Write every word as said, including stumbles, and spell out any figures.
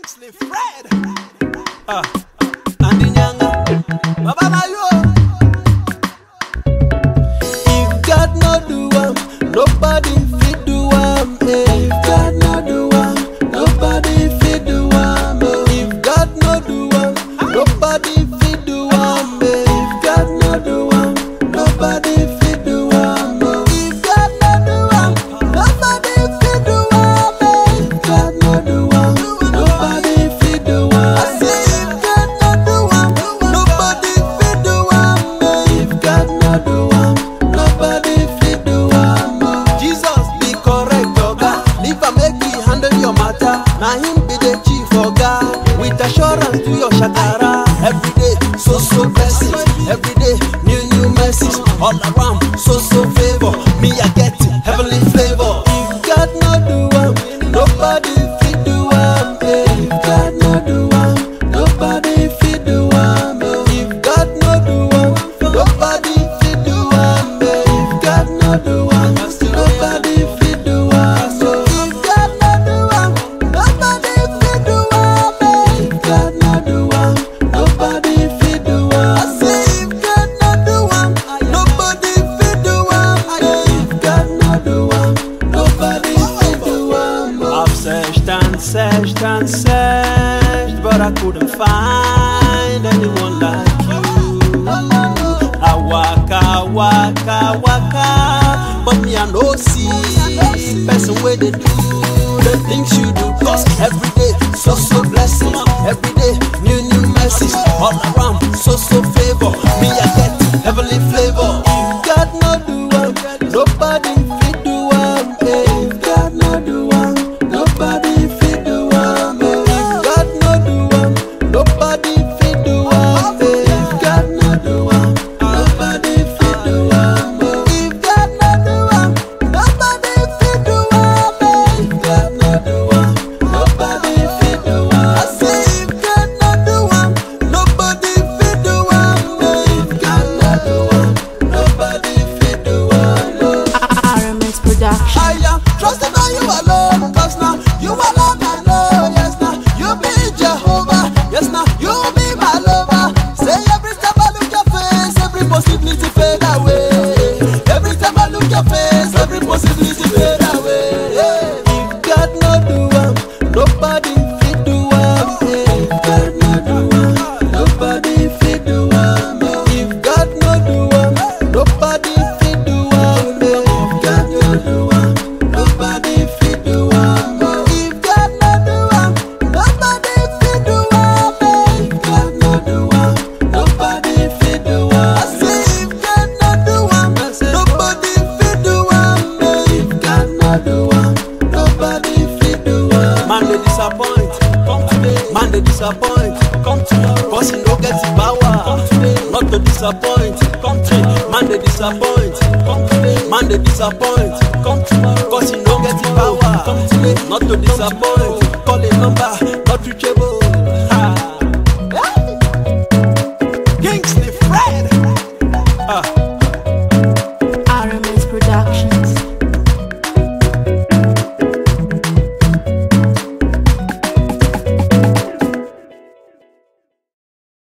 Kingsley Fred. Ah, Andy Nyanga, Baba Mayo. If God no do am, nobody fit do am. If God no do am, nobody fit do am. If God no do am, nobody fit do am. If God no do am, nobody fit do am. If God no do am, nobody fit do am. If God no do am, nobody fit do am. I say if God no do am, nobody fit do am. If God no do am, nobody fit do am. Jesus be correct, oga. If I make me handle your matter, now him be the chief oga. With assurance to your shakara. Every day, so so blessings. Every day, new new mercies. All around, so so favor. Me I get heavenly flavor. If God no do am, nobody fit do am. If God no do am, nobody fit do am. If God no do am, nobody fit do am. If God no do am, nobody fit do am. If God no do am, nobody fit do am. If God no do am, nobody fit do am. I say if God no do am, nobody fit do am. If God no do am, nobody fit do am. I've searched and searched and searched, but I couldn't find anyone like you. I waka waka waka, but me I no see person where they do the things you do. Cause every day so so blessings, every day new new mercies. All around so so favor. Me I get heavenly flavor. If God no do am, nobody fit do am. If God no do am, nobody fit do am. If God no do am, nobody fit do am. If God no do am, nobody fit do am. If God no do am, nobody fit do am. If God no do am, nobody fit do am. I say if God no do am, nobody fit do am. If God no do am, nobody fit do am. R M X Production. I am trusting on you alone, cause now you alone I know. Yes now you be Jehovah. Yes now you be my lover. Say every time I look your face, every possibility fade away. Every time I look your face, every possibility fade away. If God no do am, nobody fit do am. If God no do am, nobody fit do am. If God no do am, nobody fit do am. If God no do am, nobody fit do am. If God no do am, nobody fit do am. If God no do am, nobody fit do am. I say if God no do am, nobody fit do am. If God no do am, nobody fit do am. Man they disappoint, come today. Man they disappoint, come tomorrow. Cause he no get the power, come today. Not to disappoint, come today. Man they disappoint, come today. Man they disappoint, come tomorrow. Cause he no get the power, come today. Not to disappoint, call a number, not reachable. Ha. Kingsley Fred. Ah.